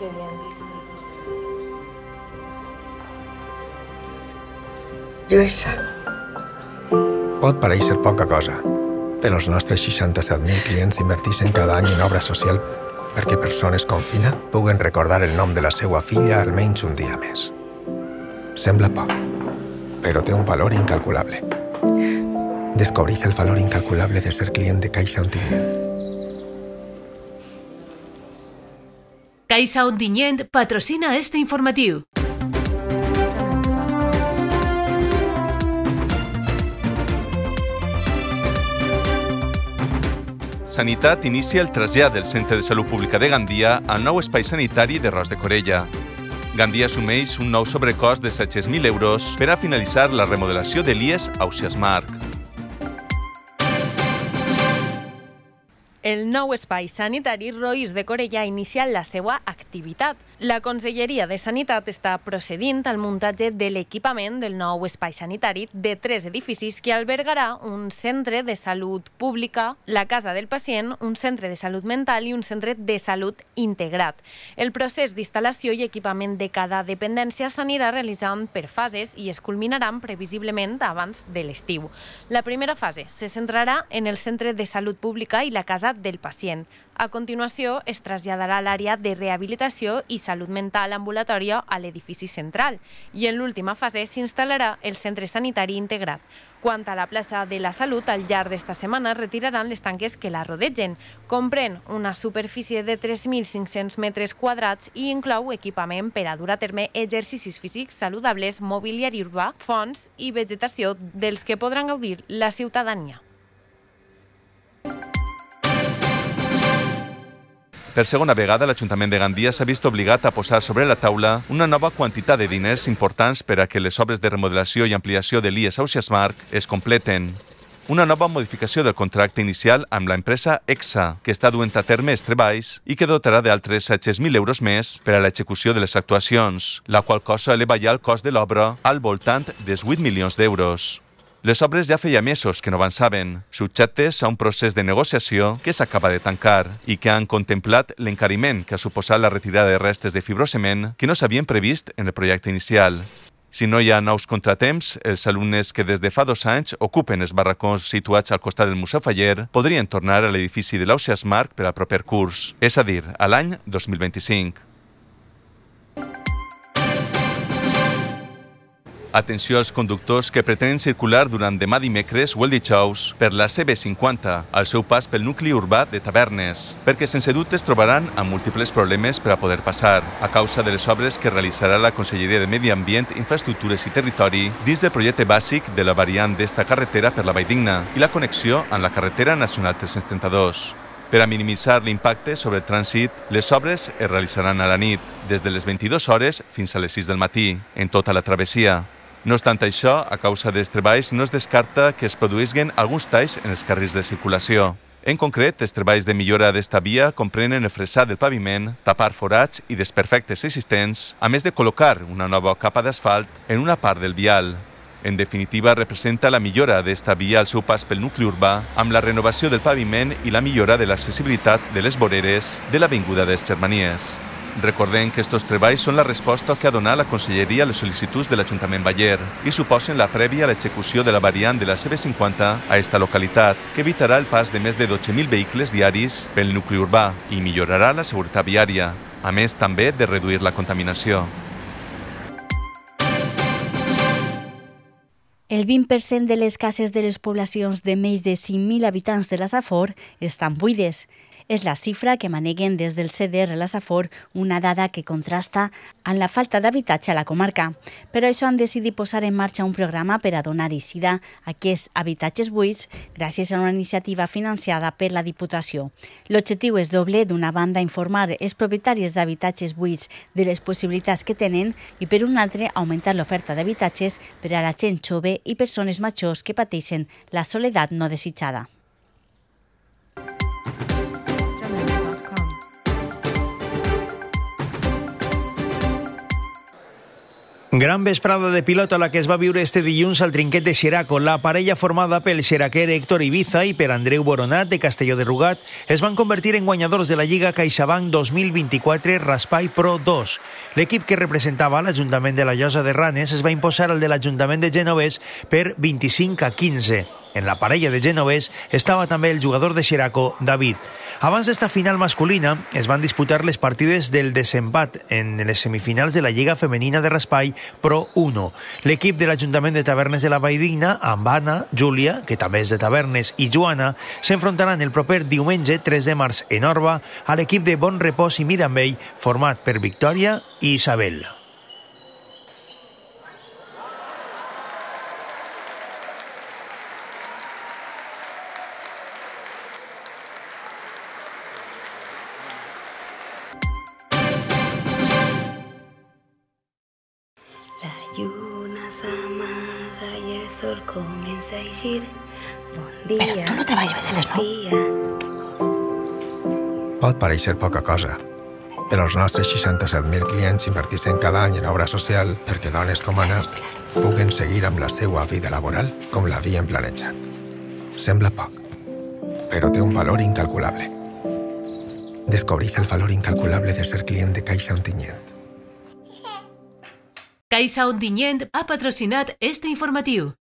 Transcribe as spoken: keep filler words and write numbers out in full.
Qué bien. Lluïsa. Pot parèixer poca cosa, però els nostres seixanta-set mil clients inverteixen cada any en obra social perquè persones com Fina puguen recordar el nom de la seva filla almenys un dia més. Sembla poc, però té un valor incalculable. Descobreix el valor incalculable de ser client de Caixa Ontinyent. Caixa Ontinyent patrocina este informatiu. Sanitat inicia el trasllat del Centre de Salut Pública de Gandia al nou espai sanitari de Ros de Corella. Gandia assumeix un nou sobrecost de set-cents mil euros per a finalitzar la remodelació de l'I E S Ausiasmarc. El nou espai sanitari Roís de Corella ha iniciat la seva activitat. La Conselleria de Sanitat està procedint al muntatge de l'equipament del nou espai sanitari de tres edificis que albergarà un centre de salut pública, la casa del pacient, un centre de salut mental i un centre de salut integrat. El procés d'instal·lació i equipament de cada dependència s'anirà realitzant per fases i es culminaran previsiblement abans de l'estiu. La primera fase se centrarà en el centre de salut pública i la casa del pacient. A continuació, es traslladarà a l'àrea de rehabilitació i salut mental ambulatòria a l'edifici central i en l'última fase s'instal·larà el centre sanitari integrat. Quant a la plaça de la Salut, al llarg d'esta setmana retiraran les tanques que la rodegen. Comprèn una superfície de tres mil cinc-cents metres quadrats i inclou equipament per a dur a terme exercicis físics saludables, mobiliari urbà, fonts i vegetació dels que podran gaudir la ciutadania. Per segona vegada, l'Ajuntament de Gandia s'ha vist obligat a posar sobre la taula una nova quantitat de diners importants per a que les obres de remodelació i ampliació de l'I E S Ausiasmarc es completen. Una nova modificació del contracte inicial amb l'empresa EXA, que està duent a terme els treballs i que dotarà d'altres set-cents mil euros més per a l'execució de les actuacions, la qual cosa eleva ja el cost de l'obra al voltant dels vuit milions d'euros. Les obres ja feia mesos que no avançaven, subjectes a un procés de negociació que s'acaba de tancar i que han contemplat l'encariment que ha suposat la retirada de restes de fibrocement que no s'havien previst en el projecte inicial. Si no hi ha nous contratemps, els alumnes que des de fa dos anys ocupen els barracons situats al costat del Museu Faller podrien tornar a l'edifici de l'Ausiasmarc per al proper curs, és a dir, a l'any dos mil vint-i-cinc. Atenció als conductors que pretenen circular durant demà dimecres o el dijous per la C B cinquanta, al seu pas pel nucli urbà de Tavernes, perquè sense dubte es trobaran amb múltiples problemes per a poder passar, a causa de les obres que realitzarà la Conselleria de Medi Ambient, Infraestructures i Territori dins del projecte bàsic de la variant d'esta carretera per la Valldigna i la connexió amb la carretera nacional tres-cents trenta-dos. Per a minimitzar l'impacte sobre el trànsit, les obres es realitzaran a la nit, des de les vint-i-dues hores fins a les sis del matí, en tota la travessia. No obstant això, a causa dels treballs no es descarta que es produïsquen alguns talls en els carrils de circulació. En concret, els treballs de millora d'esta via comprenen el fresat del paviment, tapar forats i desperfectes existents, a més de col·locar una nova capa d'asfalt en una part del vial. En definitiva, representa la millora d'esta via al seu pas pel nucli urbà amb la renovació del paviment i la millora de l'accessibilitat de les voreres de l'Avinguda de les Germanies. Recordem que aquests treballs són la resposta que ha donat la Conselleria a les sol·licituds de l'Ajuntament Baller i suposen la prèvia a l'execució de la variant de la C B cinquanta a esta localitat, que evitarà el pas de més de dotze mil vehicles diaris pel nucli urbà i millorarà la seguretat viària, a més també de reduir la contaminació. El vint per cent de les cases de les poblacions de més de cinc mil habitants de la Safor estan buides. És la xifra que maneguen des del C D R la Safor, una dada que contrasta amb la falta d'habitatge a la comarca. Per això han decidit posar en marxa un programa per a donar eixida a aquests habitatges buits gràcies a una iniciativa financiada per la Diputació. L'objectiu és doble: d'una banda informar els propietaris d'habitatges buits de les possibilitats que tenen i per un altre augmentar l'oferta d'habitatges per a la gent jove i persones majors que pateixen la soledat no desitjada. Gran vesprada de pilota la que es va viure este dilluns al trinquet de Xeraco. La parella formada pel xeraquer Héctor Ibiza i per Andreu Boronat de Castelló de Rugat es van convertir en guanyadors de la Lliga CaixaBank dos mil vint-i-quatre Raspai Pro dos. L'equip que representava l'Ajuntament de la Llosa de Ranes es va imposar al de l'Ajuntament de Genovés per vint-i-cinc a quinze. En la parella de Genovés estava també el jugador de Xeraco, David. Abans d'esta final masculina es van disputar les partides del desempat en les semifinals de la Lliga Femenina de Raspai Pro uno. L'equip de l'Ajuntament de Tavernes de la Valldigna, amb Anna, Júlia, que també és de Tavernes, i Joana, s'enfrontaran el proper diumenge tres de març en Orba a l'equip de Bon Repòs i Mirambell, format per Victòria i Isabel. Comienza a decir bon dia. Però tu no treballaves a les nou? Pot pareixer poca cosa, però els nostres seixanta-set mil clients inverteixen cada any en obra social perquè dones com Anna puguen seguir amb la seva vida laboral com l'havien planejat. Sembla poc, però té un valor incalculable. Descobreix el valor incalculable de ser client de Caixa Ontinyent. Caixa Ontinyent ha patrocinat este informatiu.